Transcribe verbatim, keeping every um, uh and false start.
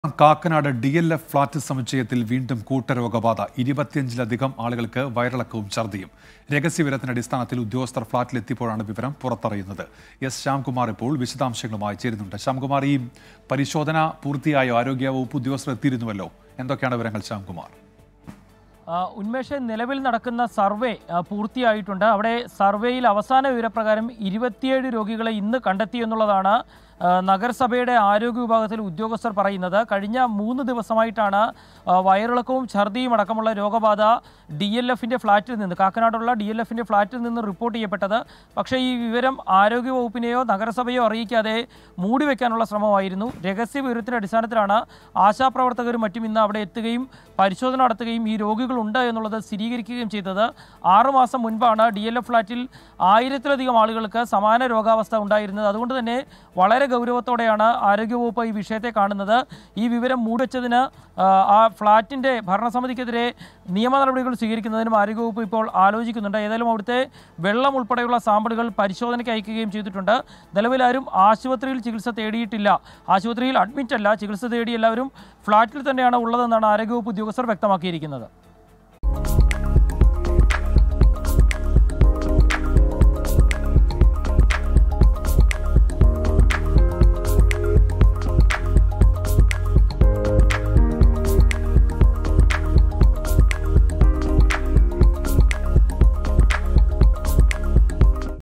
Kakkanad D L F flat സമുച്ചയത്തിൽ വീണ്ടും കൂട്ടരോഗബാധ. ഇരുപത്തിയഞ്ചിലധികം ആളുകൾക്ക് വയറിളക്കവും ഛർദിയും. രഹസ്യവിവരത്തിന്റെ അടിസ്ഥാനത്തിൽ ഉദ്യോഗസ്ഥർ ഫ്ളാറ്റിലെത്തിയപ്പോഴാണ് വിവരം പുറത്തറിയുന്നത്. എസ് ശ്യാംകുമാർ ഇപ്പോൾ വിശദാംശങ്ങളുമായി ചേരുന്നുണ്ട്. ശ്യാംകുമാർ, ഈ പരിശോധന പൂർത്തിയായോ? ആരോഗ്യവകുപ്പ് ഉദ്യോഗസ്ഥർ എത്തിയിരുന്നുവല്ലോ. എന്തൊക്കെയാണ് വിവരങ്ങൾ ശ്യാംകുമാർ? ഉന്മേഷ്, നിലവിൽ നടക്കുന്ന സർവേ പൂർത്തിയായിട്ടുണ്ട്. അവിടെ സർവേയിൽ അവസാന വിവരപ്രകാരം ഇരുപത്തിയേഴ് രോഗികളെ ഇന്ന് കണ്ടെത്തിയെന്നുള്ളതാണ് നഗരസഭയുടെ ആരോഗ്യ വിഭാഗത്തിൽ ഉദ്യോഗസ്ഥർ പറയുന്നത്. കഴിഞ്ഞ മൂന്ന് ദിവസമായിട്ടാണ് വയറിളക്കവും ഛർദിയും അടക്കമുള്ള രോഗബാധ ഡി എൽ എഫിൻ്റെ ഫ്ളാറ്റിൽ നിന്ന് കാക്കനാടുള്ള ഡി എൽ എഫിൻ്റെ ഫ്ളാറ്റിൽ നിന്ന് റിപ്പോർട്ട് ചെയ്യപ്പെട്ടത്. പക്ഷേ ഈ വിവരം ആരോഗ്യ വകുപ്പിനെയോ നഗരസഭയോ അറിയിക്കാതെ മൂടിവെക്കാനുള്ള ശ്രമമായിരുന്നു. രഹസ്യ വിവരത്തിൻ്റെ അടിസ്ഥാനത്തിലാണ് ആശാപ്രവർത്തകരും മറ്റും ഇന്ന് അവിടെ എത്തുകയും പരിശോധന നടത്തുകയും ഈ രോഗികളുണ്ട് എന്നുള്ളത് സ്ഥിരീകരിക്കുകയും ചെയ്തത്. ആറുമാസം മുൻപാണ് ഡി എൽ എഫ് ഫ്ളാറ്റിൽ ആയിരത്തിലധികം ആളുകൾക്ക് സമാന രോഗാവസ്ഥ ഉണ്ടായിരുന്നത്. അതുകൊണ്ട് തന്നെ വളരെ ഗൗരവത്തോടെയാണ് ആരോഗ്യവകുപ്പ് ഈ വിഷയത്തെ കാണുന്നത്. ഈ വിവരം മൂടിവെച്ചതിന് ആ ഫ്ളാറ്റിൻ്റെ ഭരണസമിതിക്കെതിരെ നിയമ നടപടികൾ സ്വീകരിക്കുന്നതിനും ആരോഗ്യവകുപ്പ് ഇപ്പോൾ ആലോചിക്കുന്നുണ്ട്. ഏതായാലും അവിടുത്തെ വെള്ളം ഉൾപ്പെടെയുള്ള സാമ്പിളുകൾ പരിശോധനയ്ക്ക് അയക്കുകയും ചെയ്തിട്ടുണ്ട്. നിലവിലാരും ആശുപത്രിയിൽ ചികിത്സ തേടിയിട്ടില്ല. ആശുപത്രിയിൽ അഡ്മിറ്റ് അല്ല, ചികിത്സ തേടി എല്ലാവരും ഫ്ളാറ്റിൽ തന്നെയാണ് ഉള്ളതെന്നാണ് ആരോഗ്യവകുപ്പ് ഉദ്യോഗസ്ഥർ വ്യക്തമാക്കിയിരിക്കുന്നത്.